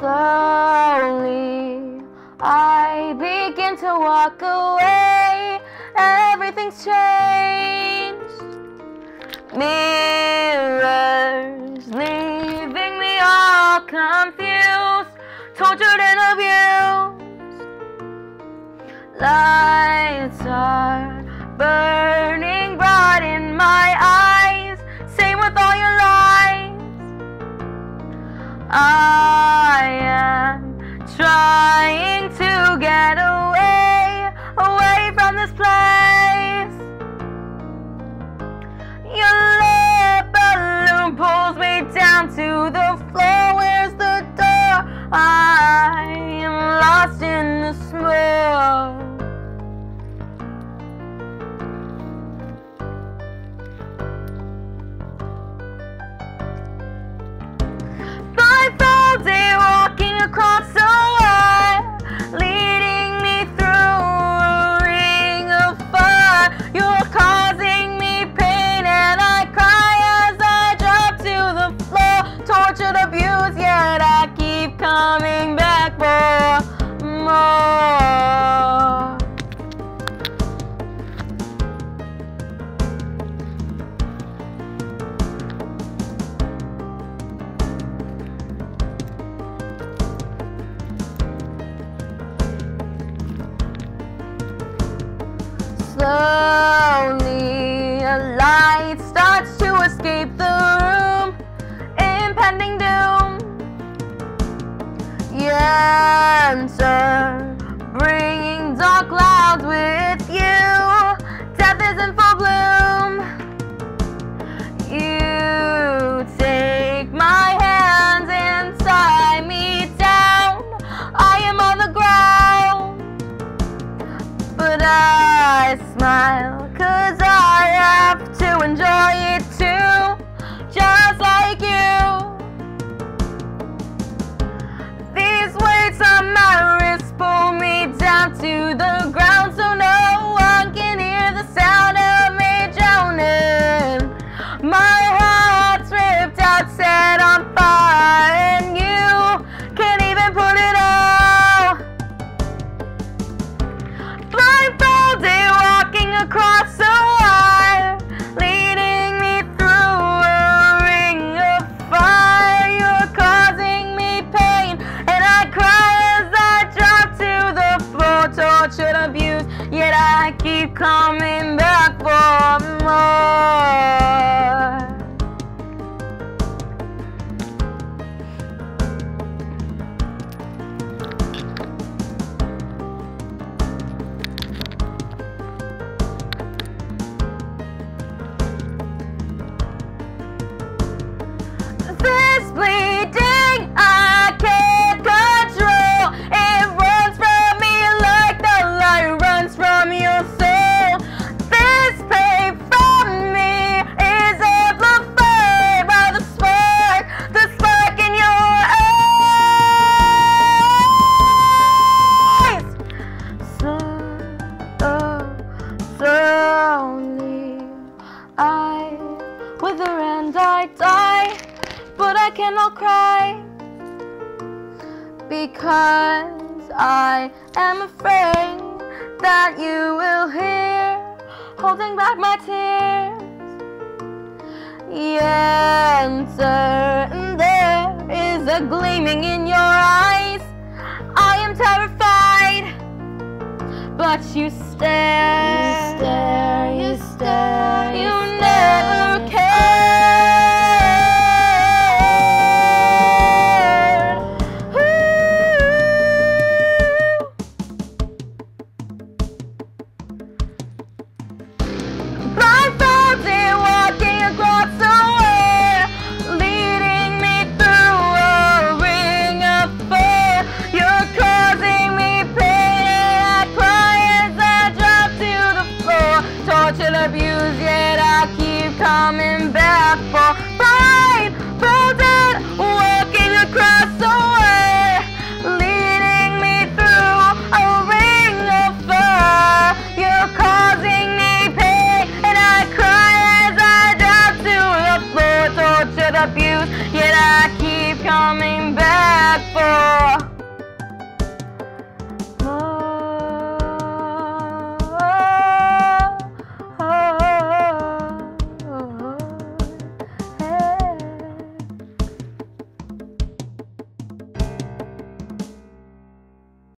Slowly, I begin to walk away. Everything's changed. Mirrors leaving me all confused, tortured and abused. Lights are burning bright in my eyes. Same with all your lies. I am trying to get away from this place. Your lip balloon pulls me down to the floor. Where's the door? I am lost in the smoke. Day walking across the wire, leading me through a ring of fire. You're causing me pain and I cry as I drop to the floor. Tortured, abused, yet I keep coming back for more. Slowly, a light starts to escape the room. Impending doom. Enter, bringing dark clouds with you. Death is in full bloom. You take my hands and tie me down. I am on the ground, but I smile 'cause I have to enjoy it too, just like you. These weights on my wrist pull me down to the ground, so no one can hear the sound of me drowning. My heart's ripped out, set on fire, and you can't even put it out. Blindfolded, walking across the wire, leading me through a ring of fire. You're causing me pain, and I cry as I drop to the floor. Tortured, abused, yet I keep coming back for more. This bleeding I can't control. It runs from me like the light runs from your soul. This pain from me is amplified by the spark in your eyes. Slowly, I wither and I die. But I cannot cry, because I am afraid that you will hear, holding back my tears. Enter, and there is a gleaming in your eyes. I am terrified, but you stare.